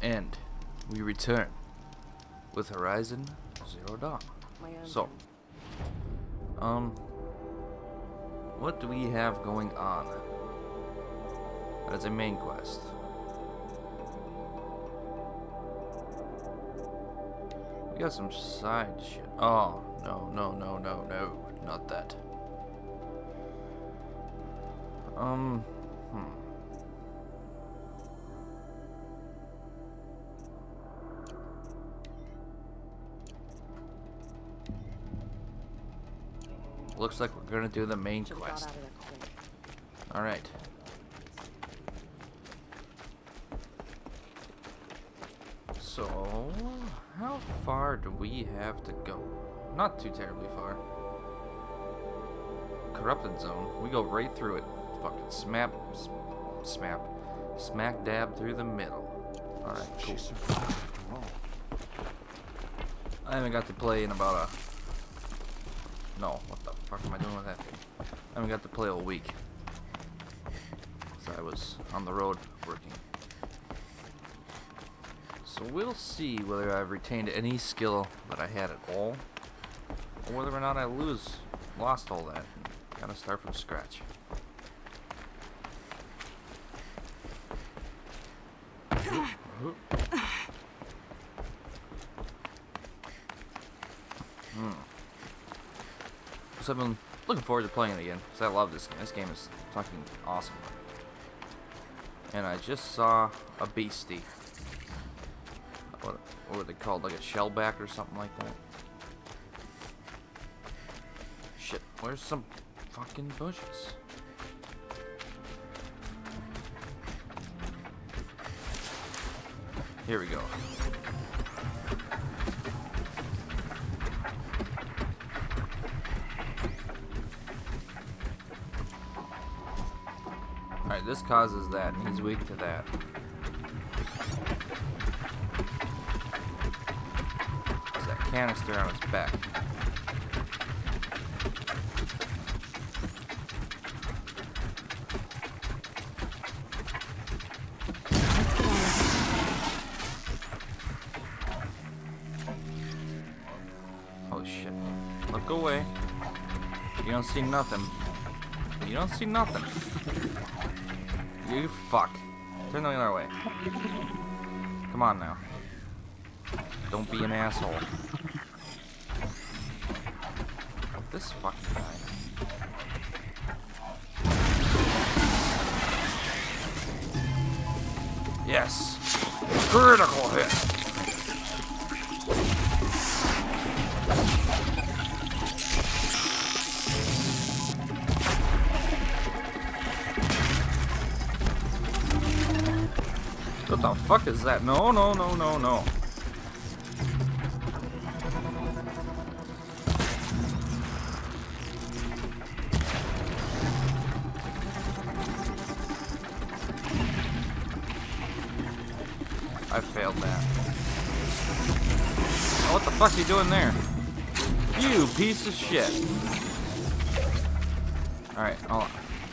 And we return with Horizon Zero Dawn. So, what do we have going on as a main quest? We got some side shit. Oh, no, not that. Looks like we're gonna do the main quest. Alright. So, how far do we have to go? Not too terribly far. Corrupted zone. We go right through it. Fucking smack dab through the middle. Alright, cool. I haven't got to play in about no, what the fuck am I doing with that thing? I haven't got to play all week. So I was on the road working. So we'll see whether I've retained any skill that I had at all, or whether or not I lost all that. Gotta start from scratch. So I've been looking forward to playing it again, because I love this game. This game is fucking awesome. And I just saw a beastie. What were they called? Like a shellback or something like that? Shit, where's some fucking bushes? Here we go. Alright, this causes that, and he's weak to that. There's that canister on his back. Oh shit. Look away. You don't see nothing. You don't see nothing. You fuck. Turn the other way. Come on now. Don't be an asshole. This fucking guy. Yes. Critical hit. What the fuck is that? No. I failed that. Oh, what the fuck are you doing there? You piece of shit. Alright, hold on.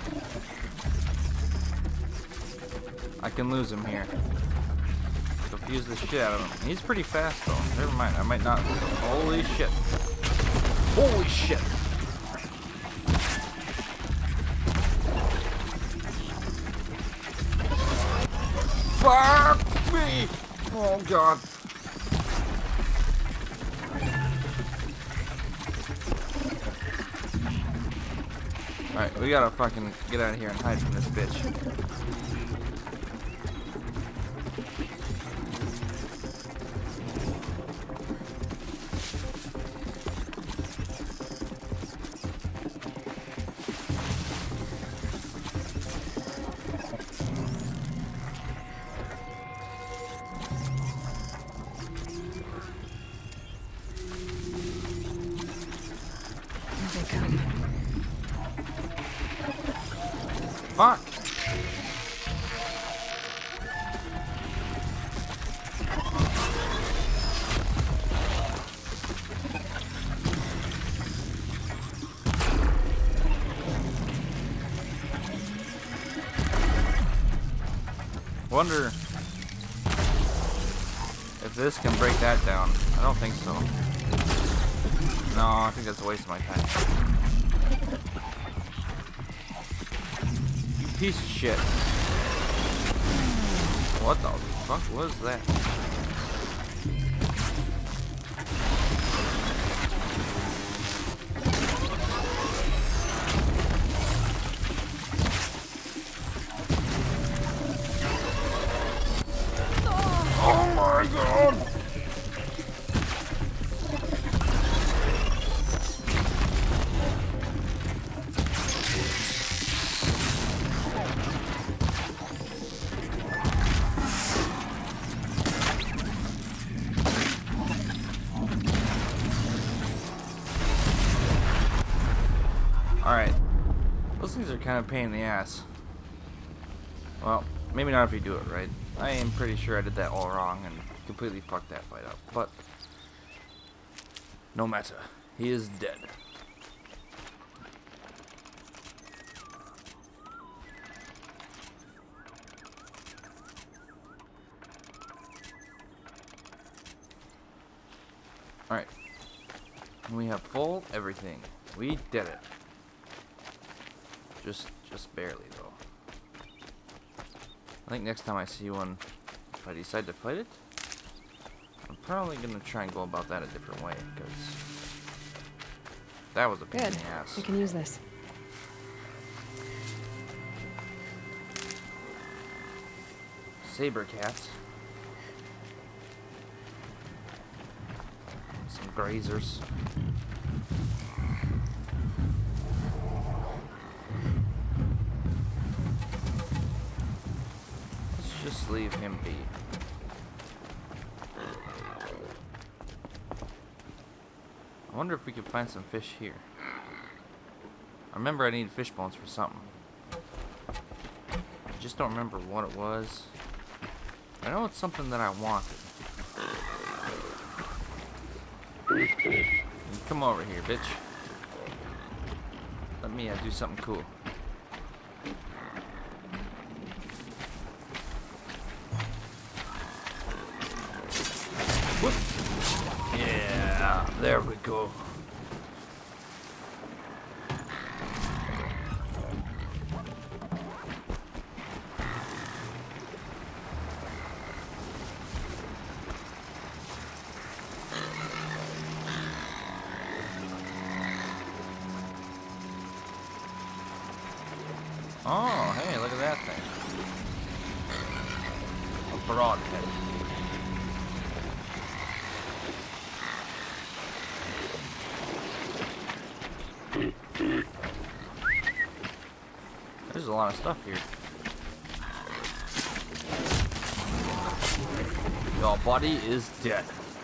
I can lose him here. Confuse the shit out of him. He's pretty fast though. Never mind, I might not. Holy shit. Holy shit. Fuck me! Oh god. Alright, we gotta fucking get out of here and hide from this bitch. Fuck! Wonder If this can break that down. I don't think so. No, I think that's a waste of my time. You piece of shit. What the fuck was that? Oh my god! Alright. Those things are kind of a pain in the ass. Well, maybe not if you do it right. I am pretty sure I did that all wrong and completely fucked that fight up. But, no matter. He is dead. Alright. We have full everything. We did it. Just barely though. I think next time I see one, if I decide to fight it, I'm probably gonna try and go about that a different way, because that was a pain in the ass. We can use this. Saber cats. Some grazers. Just leave him be. I wonder if we can find some fish here. I remember I need fish bones for something. I just don't remember what it was. I know it's something that I wanted. Come over here, bitch. Let me do something cool. Whoop. Yeah, there we go. Oh, hey, look at that thing. A broadhead. There's a lot of stuff here. Your body is dead.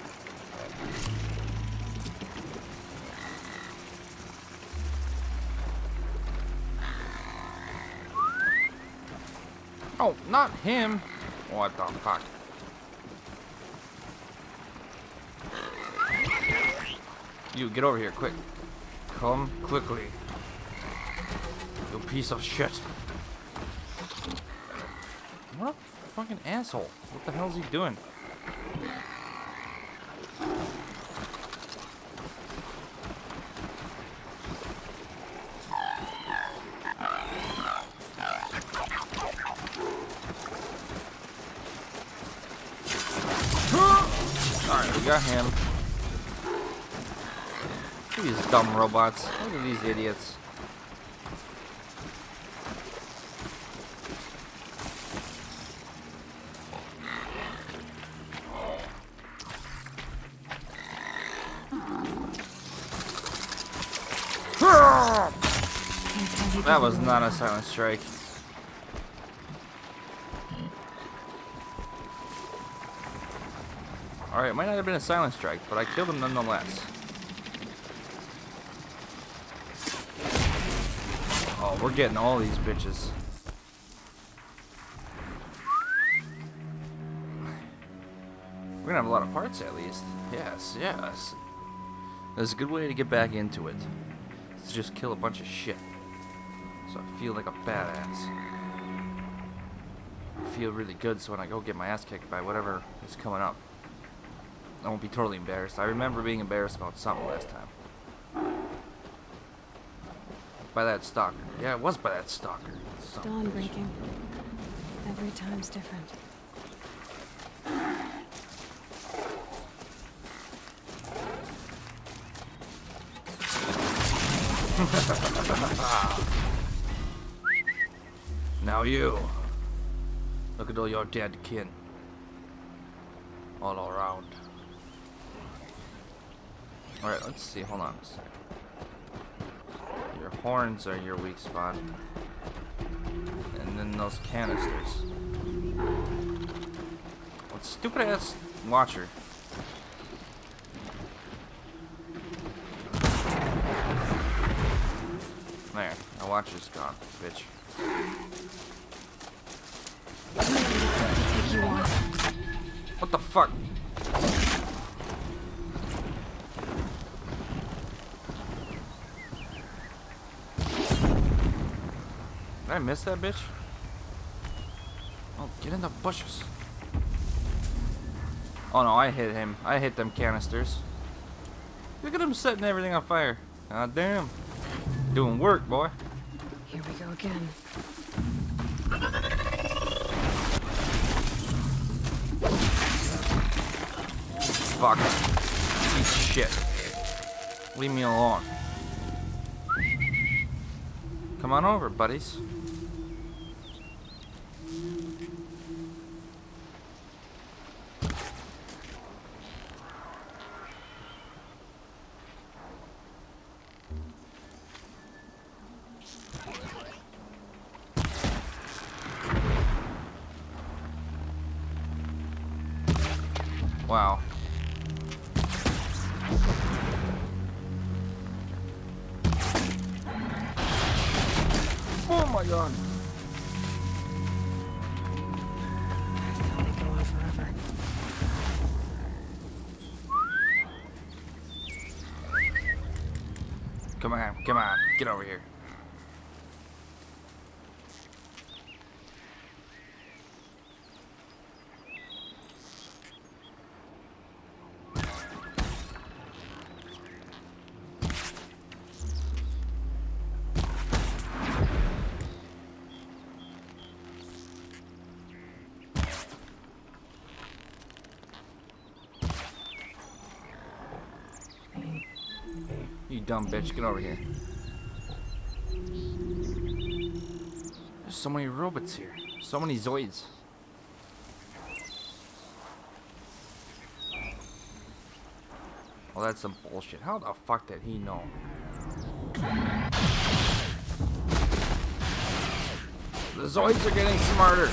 Oh, not him. What the fuck? You get over here, quick. Come quickly. You piece of shit. What a fucking asshole. What the hell is he doing? Alright, we got him. Look at these dumb robots. Look at these idiots. That was not a silent strike. Alright, it might not have been a silent strike, but I killed him nonetheless. Oh, we're getting all these bitches. We're gonna have a lot of parts at least. Yes, yes. There's a good way to get back into it. Let's just kill a bunch of shit. So I feel like a badass. I feel really good so when I go get my ass kicked by whatever is coming up. I won't be totally embarrassed. I remember being embarrassed about something last time. By that stalker. Yeah, it was by that stalker. Dawn breaking. Every time's different. Now you. Look at all your dead kin. All around. Alright, let's see. Hold on a second. Your horns are your weak spot. And then those canisters. What stupid ass watcher. There, our watcher's gone, bitch. Take you on. What the fuck? Did I miss that bitch? Oh, get in the bushes. Oh no, I hit him. I hit them canisters. Look at him setting everything on fire. God damn. Doing work, boy. Here we go again. Fuck. Eat shit. Leave me alone. Come on over, buddies. Wow. Oh my god. I thought they'd go on forever. Come on, get over here. You dumb bitch, get over here. There's so many robots here. So many Zoids. Well, that's some bullshit. How the fuck did he know? The Zoids are getting smarter.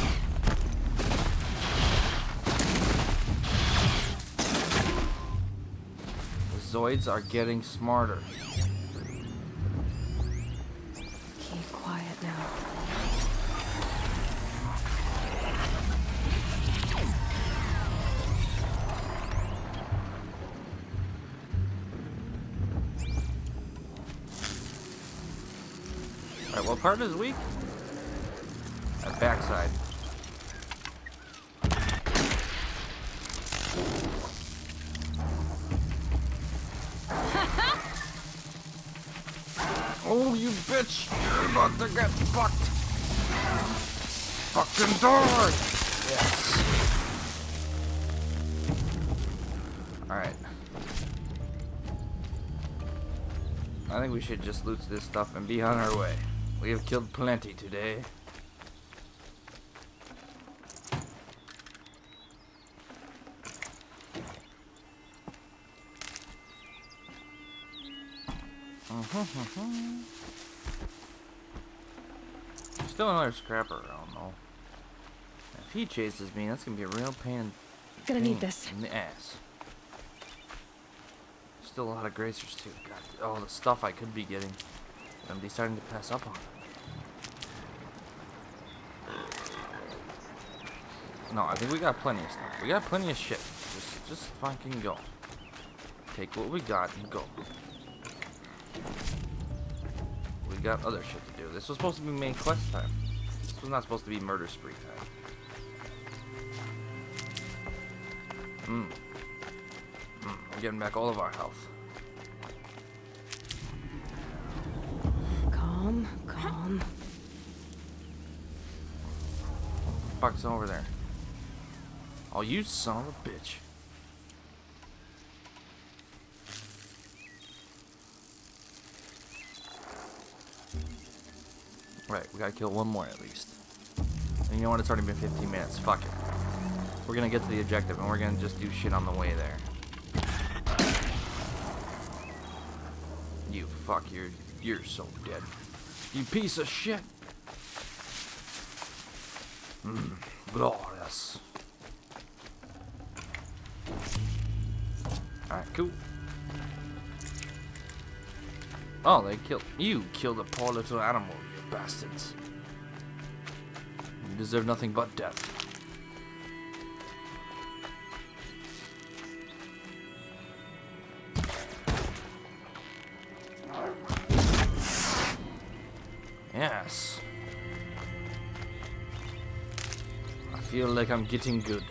The Zoids are getting smarter. Keep quiet now. Alright, what part is weak? That backside. Oh, you bitch! You're about to get fucked! Fucking door! Yes. Alright. I think we should just loot this stuff and be on our way. We have killed plenty today. Still another scrapper around though. If he chases me, that's gonna be a real pain. Gonna need this. In the ass. Still a lot of gracers too. God, oh, the stuff I could be getting. I'm starting to pass up on. No, I think we got plenty of stuff. We got plenty of shit. Just fucking go. Take what we got and go. We got other shit to do. This was supposed to be main quest time. This was not supposed to be murder spree time. We're getting back all of our health. Calm, calm. Fuck's over there? Oh, you son of a bitch. Right, we gotta kill one more at least. And you know what? It's already been 15 minutes. Fuck it. We're gonna get to the objective and we're gonna just do shit on the way there. You fuck, you're so dead. You piece of shit. Glorious. Alright, cool. Oh, they killed you. Killed a poor little animal, you bastards. You deserve nothing but death. Yes. I feel like I'm getting good.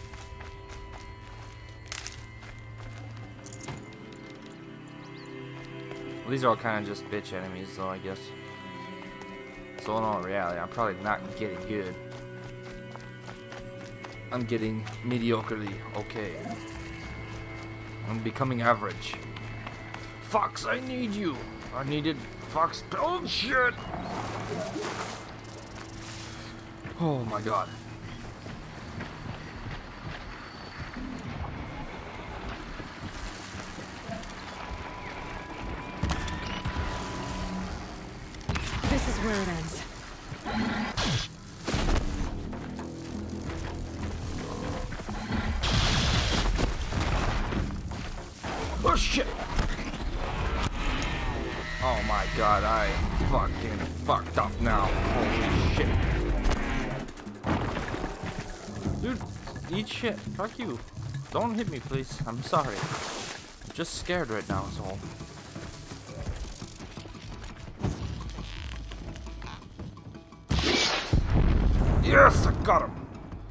Well, these are all kind of just bitch enemies, though, I guess. So in all reality, I'm probably not getting good. I'm getting mediocrely okay. I'm becoming average. Fox, I need you. I needed Fox. Oh shit! Oh my god. This is where it ends. Oh shit! Oh my god, I fucking fucked up now. Holy shit. Dude, eat shit. Fuck you. Don't hit me, please. I'm sorry. I'm just scared right now, is all. Yes, I got him!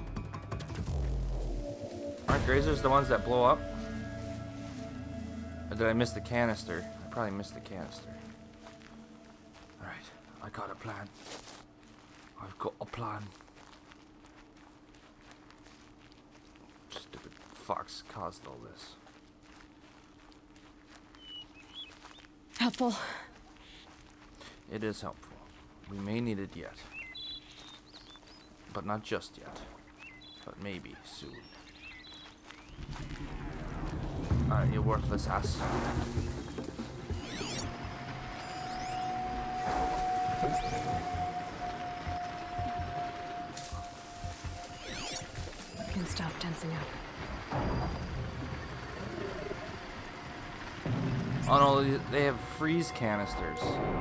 Aren't grazers the ones that blow up? Or did I miss the canister? I probably missed the canister. Alright, I got a plan. I've got a plan. Stupid fox caused all this. Helpful. It is helpful. We may need it yet. But not just yet. But maybe soon. Alright, you worthless ass. I can stop tensing up. Oh no, they have freeze canisters.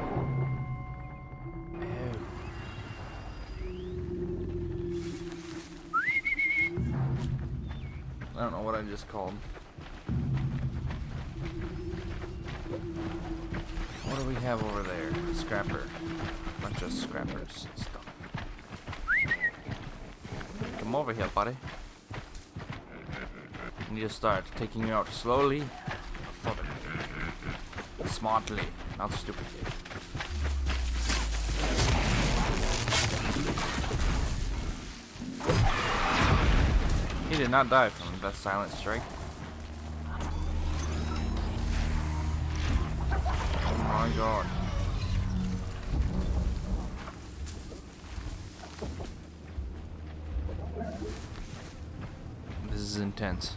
I don't know what I just called. What do we have over there? Scrapper. Bunch of scrappers and stuff. Come over here, buddy. I need to start taking you out slowly, smartly, not stupidly. He did not die from that silent strike. Oh my god. This is intense.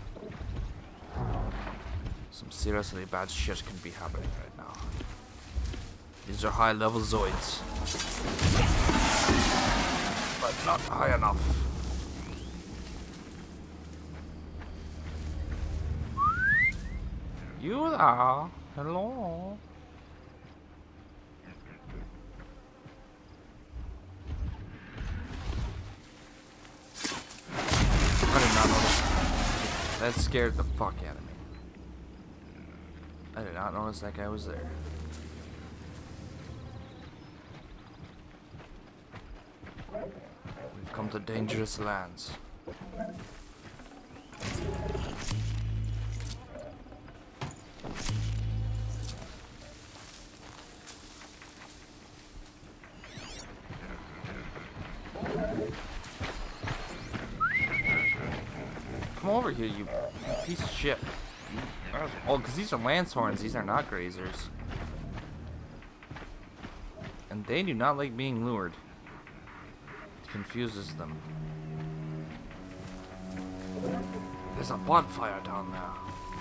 Some seriously bad shit can be happening right now. These are high level Zoids. But not high enough. You there? Hello? I did not notice. That scared the fuck out of me. I did not notice that guy was there. We've come to dangerous lands. Come over here, you piece of shit. Oh, because these are Lancehorns. These are not grazers. And they do not like being lured. It confuses them. There's a bonfire down there.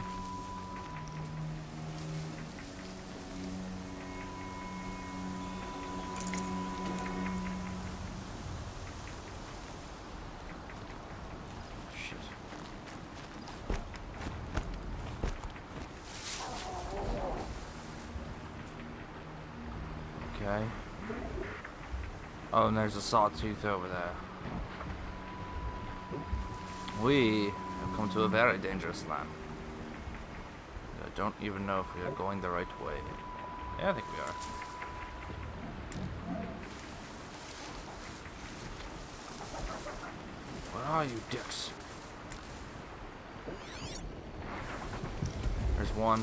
Okay. Oh, and there's a sawtooth over there. We have come to a very dangerous land. I don't even know if we are going the right way. Yeah, I think we are. Where are you, dicks? There's 1,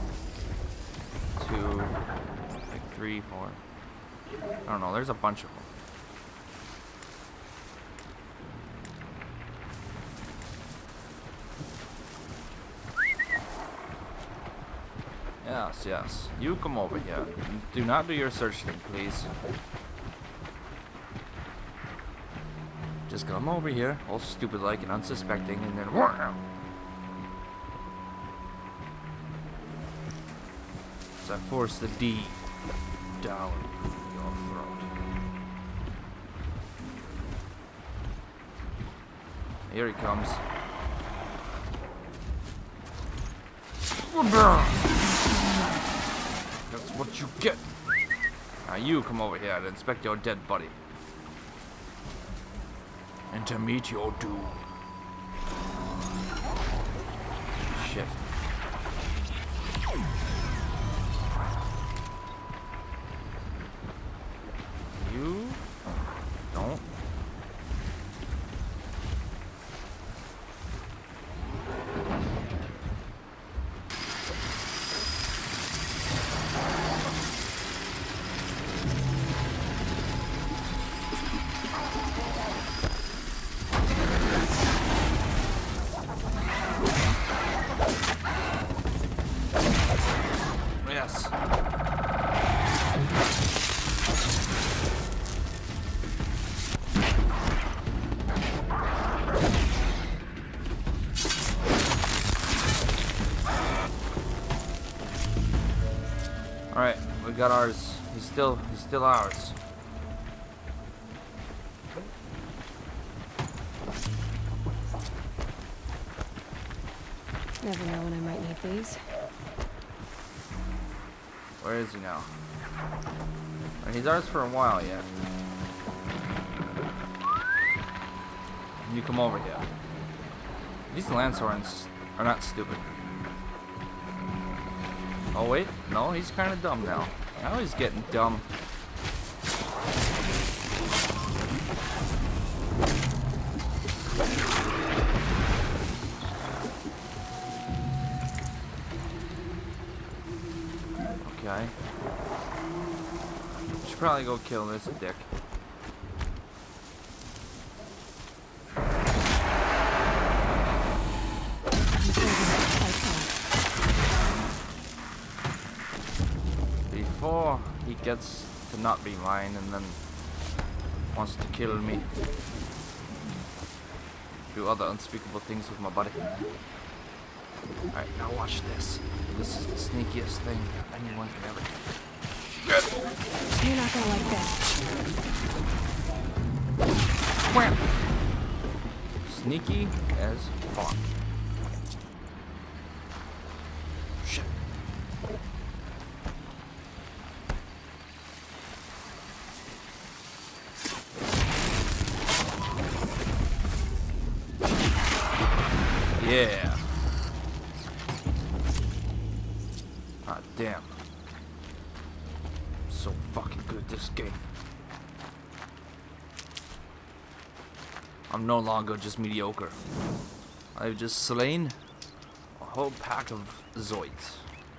2, like 3, 4. I don't know, there's a bunch of them. Yes, yes. You come over here. Do not do your search thing, please. Just come over here, all stupid like and unsuspecting, and then so I force the D down your throat. Here he comes. That's what you get. Now you come over here and inspect your dead buddy. And to meet your doom. Shit. You don't. Yes. All right, we got ours. He's still ours. Never know when I might need these. Where is he now? He's ours for a while yet. You come over here. These Lancehorns are not stupid. Oh wait, no, he's kind of dumb now. Now he's getting dumb. Okay. Should probably go kill this dick. Before he gets to not be mine and then wants to kill me. Do other unspeakable things with my body. Alright, now watch this. This is the sneakiest thing anyone can ever do. You're not gonna like this. Wham! Sneaky as fuck. Shit. Yeah. Ah, damn. So fucking good at this game. I'm no longer just mediocre. I've just slain a whole pack of Zoids.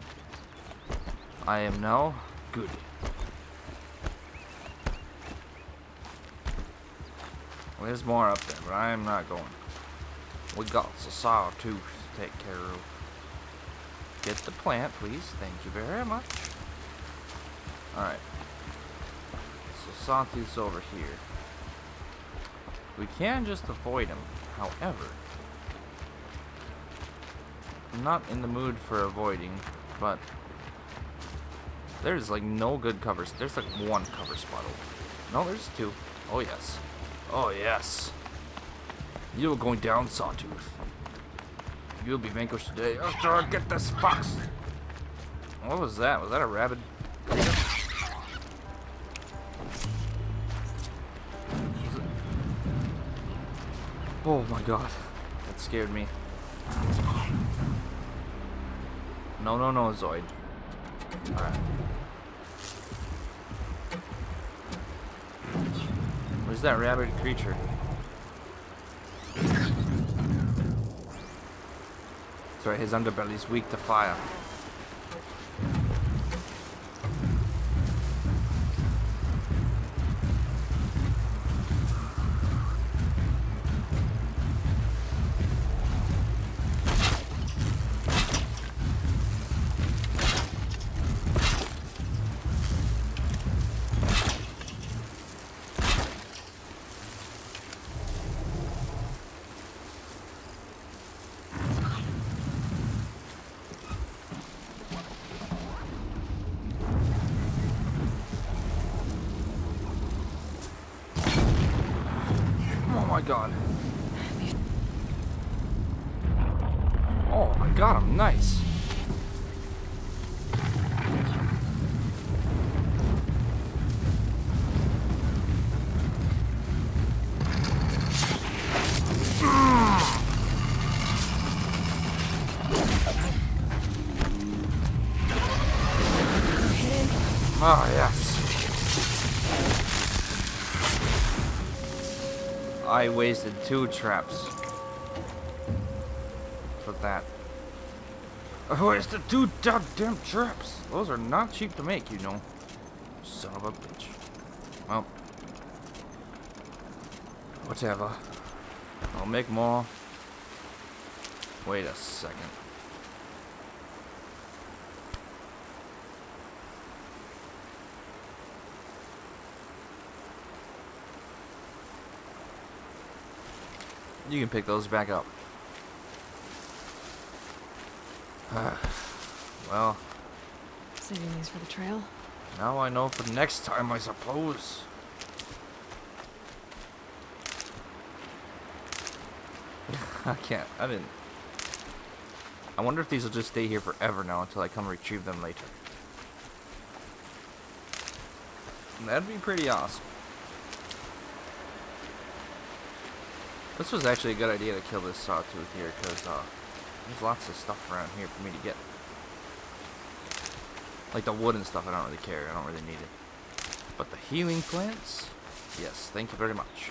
I am now good. Well, there's more up there, but I am not going. We got a sawtooth to take care of. Get the plant, please. Thank you very much. Alright. So Sawtooth's over here. We can just avoid him. However, I'm not in the mood for avoiding, but there's like no good covers. There's like one cover spot open. No, there's two. Oh yes. Oh yes. You're going down, Sawtooth. You'll be vanquished today after I get this fox. What was that? Was that a rabbit? Oh my god. That scared me. No, no, no, Zoid. Alright. Where's that rabbit creature? Sorry, his underbelly's weak to fire. Oh my god. Oh, I got him. Nice. Oh, yes. I wasted 2 traps for that. I wasted 2 goddamn traps. Those are not cheap to make, you know. Son of a bitch. Well, whatever. I'll make more. Wait a second. You can pick those back up. Well, Saving these for the trail. now I know for next time, I suppose. I didn't. I wonder if these will just stay here forever now until I come retrieve them later. That'd be pretty awesome. This was actually a good idea to kill this sawtooth here, because there's lots of stuff around here for me to get. Like the wood and stuff, I don't really care. I don't really need it. But the healing plants, yes, thank you very much.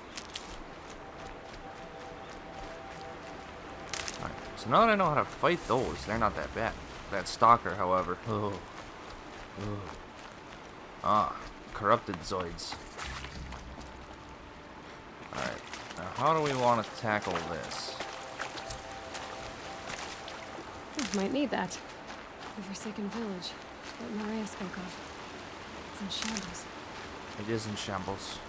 Alright, so now that I know how to fight those, they're not that bad. That stalker, however. Oh. Ah, corrupted Zoids. Alright. Now, how do we want to tackle this? Might need that. The Forsaken Village that Maria spoke of. It's in shambles. It is in shambles.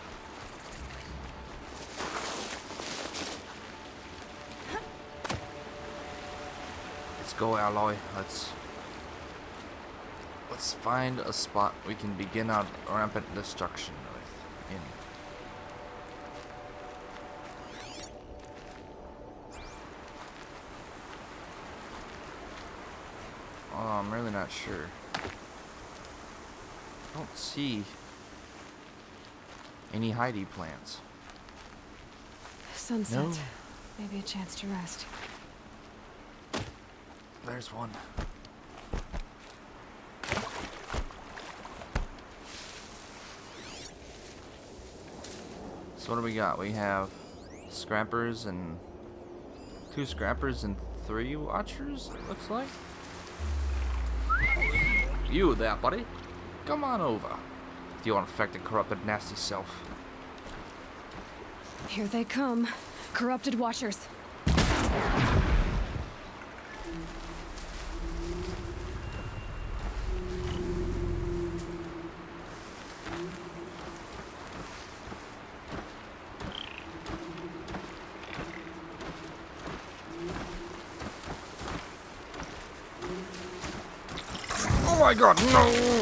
Let's go, Aloy. Let's find a spot we can begin our rampant destruction with. In. Oh, I'm really not sure. I don't see any Heidi plants. Sunset. No. Maybe a chance to rest. There's one. So what do we got? We have scrappers and 2 scrappers and 3 watchers, it looks like. You there, buddy. Come on over. With your infected, corrupted, nasty self. Here they come. Corrupted Watchers. Oh my god, no!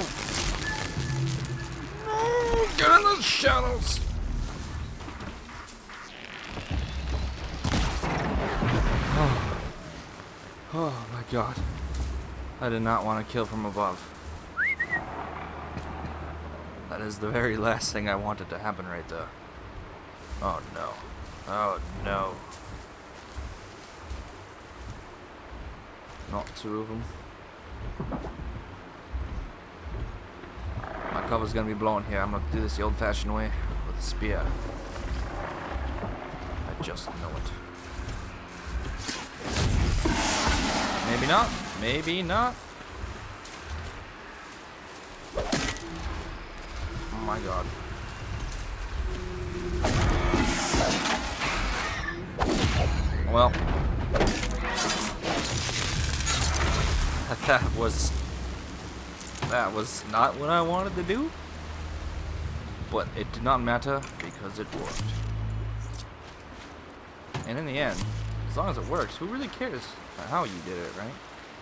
No! Get in the shadows! Oh my god. I did not want to kill from above. That is the very last thing I wanted to happen right there. Oh no. Oh no. Not two of them. My cover's gonna be blown here. I'm gonna do this the old-fashioned way with a spear. I just know it. Maybe not. Maybe not. Oh my god. Well, that was not what I wanted to do, but it did not matter because it worked. And in the end, as long as it works, who really cares how you did it, right?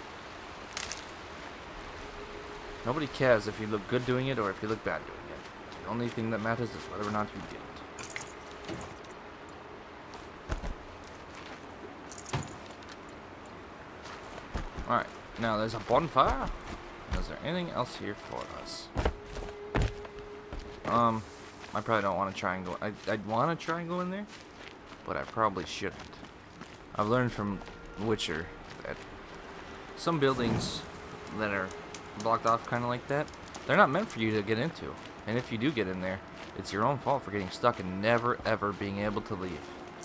Nobody cares if you look good doing it or if you look bad doing it. The only thing that matters is whether or not you did it. Alright, now there's a bonfire. Is there anything else here for us? I probably don't want to try and go. I'd want to try and go in there, but I probably shouldn't. I've learned from Witcher that some buildings that are blocked off kind of like that, they're not meant for you to get into. And if you do get in there, it's your own fault for getting stuck and never ever being able to leave.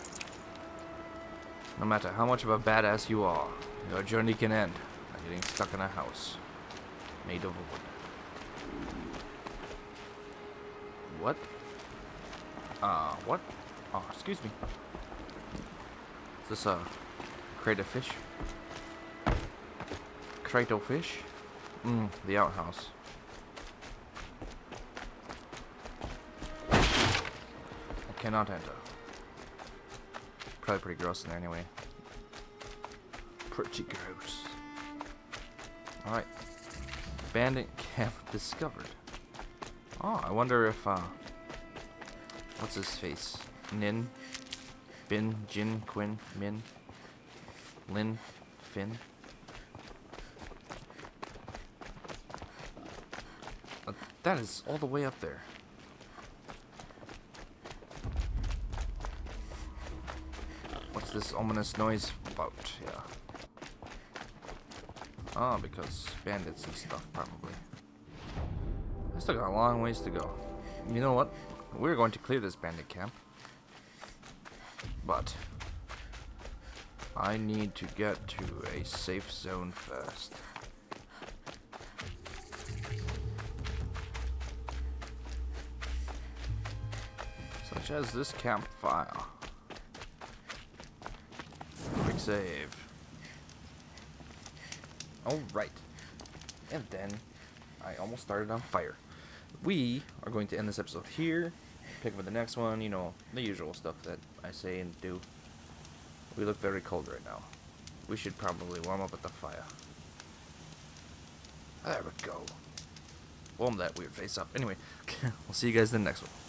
No matter how much of a badass you are, your journey can end by getting stuck in a house made of wood. What? What? Oh, excuse me. Is this a crate of fish? Crate of fish? The outhouse. I cannot enter. Probably pretty gross in there anyway. Pretty gross. Alright. Bandit camp discovered. Oh, I wonder if, what's his face? Nin? Bin? Jin? Quinn? Min? Lin? Finn? That is all the way up there. What's this ominous noise about? Yeah. Oh, because bandits and stuff, probably. I still got a long ways to go. You know what? We're going to clear this bandit camp. But I need to get to a safe zone first. Such as this campfire. Quick save. Alright. And then I almost started on fire. We are going to end this episode here. Pick up the next one, you know, the usual stuff that I say and do. We look very cold right now. We should probably warm up at the fire. There we go. Warm that weird face up. Anyway, we'll see you guys in the next one.